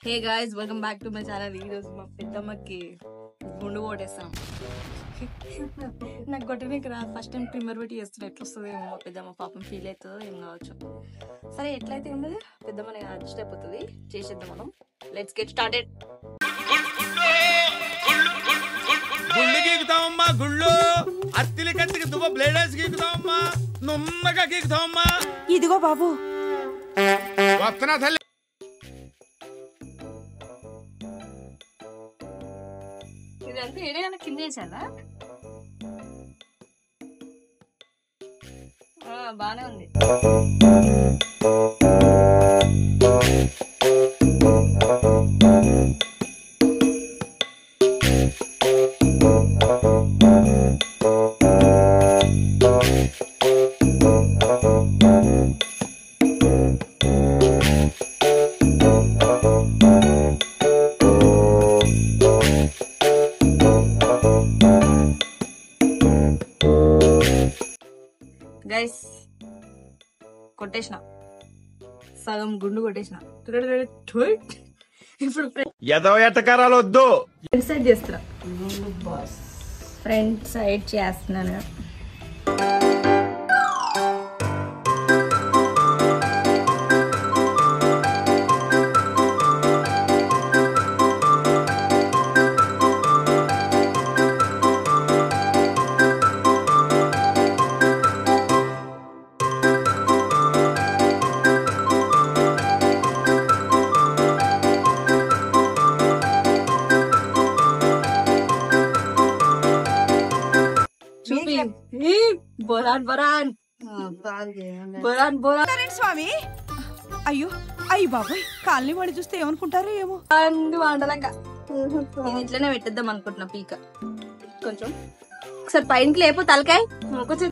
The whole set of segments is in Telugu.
Hey guys, welcome back to my channel. ఈరోజు మా పెద్దమ్మకి గుండు కొట్టేస్తాం. నాకు కొట్టడానికి రా, ఫస్ట్ టైం ట్రిమ్మర్ పెట్టి చేస్తున్నా. ఎట్లా వస్తుంది ఏమో, మా పెద్దమ్మ పాపం ఫీల్ అవుతుందో ఏం కావచ్చు. సరే, ఎట్లయితే ఏం లేదు, పెద్దమ్మని అడ్జస్ట్ అయిపోతుంది. చేసేద్దాం మనం. Let's get started. గుళ్ళు గీకుతామమ్మా, గుళ్ళు అత్తిలి కత్తికి దువ్వ బ్లేడర్స్ గీకుతామమ్మా, నున్నగా గీకుతామమ్మా. ఇదిగో బాబు వస్తున్నా తల్లి. ఇదంతా ఏదైనా కింద వేసానా? బానే ఉంది. గైస్, కొట్టేసిన, సగం గుండు కొట్టేసిన. ఇప్పుడు ఎదో ఎట్టకారాలు వద్దు, ఫ్రంట్ సైడ్ చేస్తున్నా. ఫ్రంట్ సైడ్ చేస్తున్నాను. స్వామి. అయ్యో అయ్యి బాబాయ్, కాలనీ వాడి చూస్తే ఏమనుకుంటారో ఏమో. వండలంగా నేను ఇట్లనే పెట్టేద్దాం అనుకుంటున్నా. పీక కొంచెం ఒకసారి పైనకి లేపు, తలకాయ కొంచెం.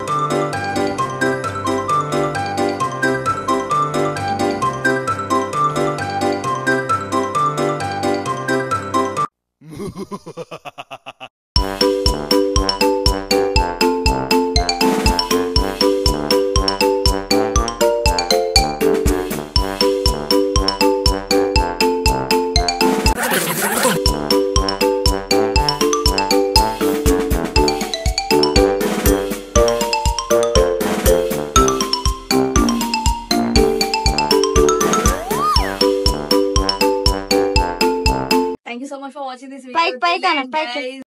Thank you so much for watching this video. Bye, guys.